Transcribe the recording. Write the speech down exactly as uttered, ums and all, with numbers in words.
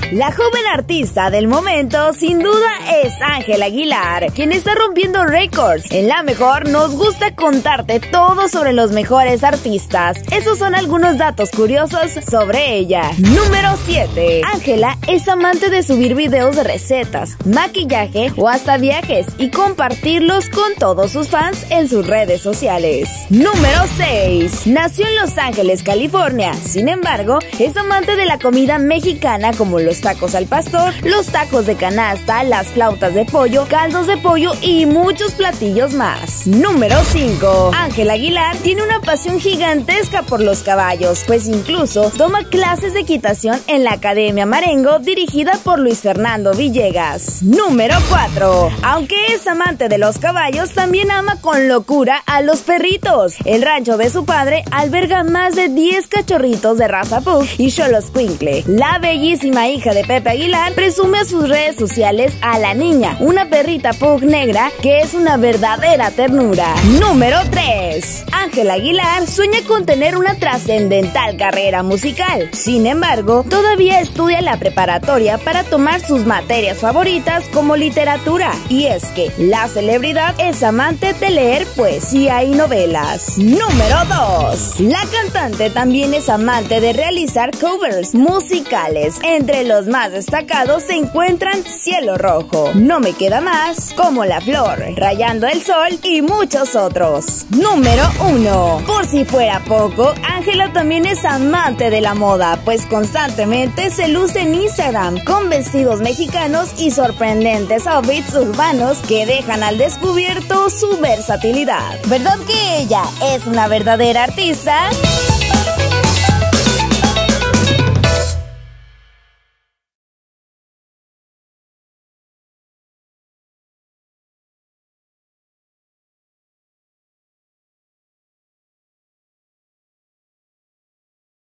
La joven artista del momento sin duda es Ángela Aguilar, quien está rompiendo récords. En La Mejor nos gusta contarte todo sobre los mejores artistas. Esos son algunos datos curiosos sobre ella. Número siete. Ángela es amante de subir videos de recetas, maquillaje o hasta viajes y compartirlos con todos sus fans en sus redes sociales. Número seis. Nació en Los Ángeles, California. Sin embargo, es amante de la comida mexicana como los tacos al pastor, los tacos de canasta, las flautas de pollo, caldos de pollo y muchos platillos más. Número cinco. Ángela Aguilar tiene una pasión gigantesca por los caballos, pues incluso toma clases de equitación en la Academia Marengo dirigida por Luis Fernando Villegas. Número cuatro. Aunque es amante de los caballos, también ama con locura a los perritos. El rancho de su padre alberga más de diez cachorritos de raza Pug y Xoloscuincle. La bellísima hija de Pepe Aguilar presume a sus redes sociales a la niña, una perrita Pug negra que es una verdadera ternura. Número tres. Ángela Aguilar sueña con tener una trascendental carrera musical. Sin embargo, todavía estudia la preparatoria para tomar sus materias favoritas como literatura. Y es que la celebridad es amante de leer poesía y novelas. Número dos. La cantante también es amante de realizar covers musicales. Entre los más destacados se encuentran Cielo Rojo, No Me Queda Más, Como la Flor, Rayando el Sol y muchos otros. Número uno. Por si fuera poco, Ángela también es amante de la moda, pues constantemente se luce en Instagram con vestidos mexicanos y sorprendentes outfits urbanos que dejan al descubierto su versatilidad. ¿Verdad que ella es una verdadera artista?